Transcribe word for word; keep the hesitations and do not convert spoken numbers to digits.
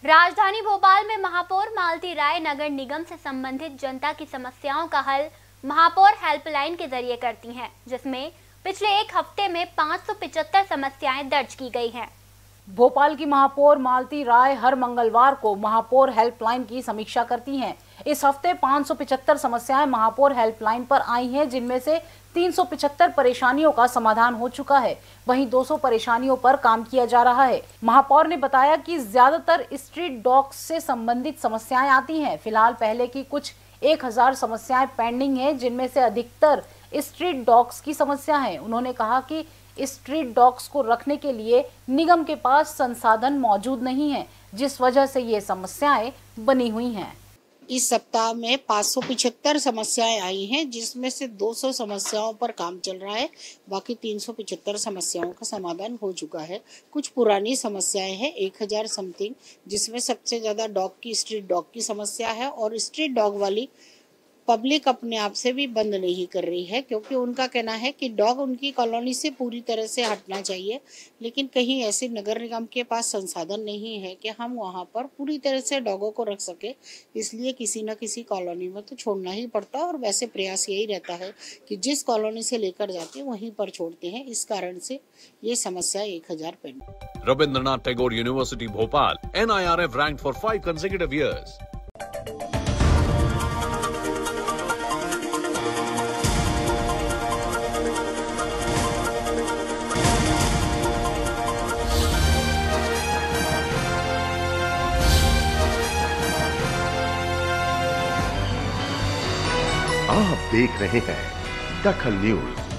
राजधानी भोपाल में महापौर मालती राय नगर निगम से संबंधित जनता की समस्याओं का हल महापौर हेल्पलाइन के जरिए करती हैं, जिसमें पिछले एक हफ्ते में पाँच सौ पचहत्तर समस्याएं दर्ज की गई हैं। भोपाल की महापौर मालती राय हर मंगलवार को महापौर हेल्पलाइन की समीक्षा करती हैं। इस हफ्ते पाँच सौ पचहत्तर समस्याएं महापौर हेल्पलाइन पर आई हैं, जिनमें से तीन सौ पचहत्तर परेशानियों का समाधान हो चुका है। वहीं दो सौ परेशानियों पर काम किया जा रहा है। महापौर ने बताया कि ज्यादातर स्ट्रीट डॉग्स से संबंधित समस्याएं आती हैं। फिलहाल पहले की कुछ एक हजार समस्याएं पेंडिंग हैं, जिनमें से अधिकतर स्ट्रीट डॉग्स की समस्या है। उन्होंने कहा कि स्ट्रीट डॉग्स को रखने के लिए निगम के पास संसाधन मौजूद नहीं है, जिस वजह से ये समस्याएं बनी हुई हैं। इस सप्ताह में पाँच सौ पचहत्तर समस्याएं आई हैं, जिसमें से दो सौ समस्याओं पर काम चल रहा है। बाकी तीन सौ पचहत्तर समस्याओं का समाधान हो चुका है। कुछ पुरानी समस्याएं हैं, एक हजार समथिंग, जिसमें सबसे ज़्यादा डॉग की स्ट्रीट डॉग की समस्या है। और स्ट्रीट डॉग वाली पब्लिक अपने आप से भी बंद नहीं कर रही है, क्योंकि उनका कहना है कि डॉग उनकी कॉलोनी से पूरी तरह से हटना चाहिए, लेकिन कहीं ऐसे नगर निगम के पास संसाधन नहीं है कि हम वहां पर पूरी तरह से डॉगों को रख सके। इसलिए किसी न किसी कॉलोनी में तो छोड़ना ही पड़ता है, और वैसे प्रयास यही रहता है कि जिस कॉलोनी से लेकर जाते हैं वहीं पर छोड़ते हैं। इस कारण से ये समस्या एक हजार pending. Rabindranath Tagore university Bhopal, N I R F ranked for five consecutive years. आप देख रहे हैं दखल न्यूज।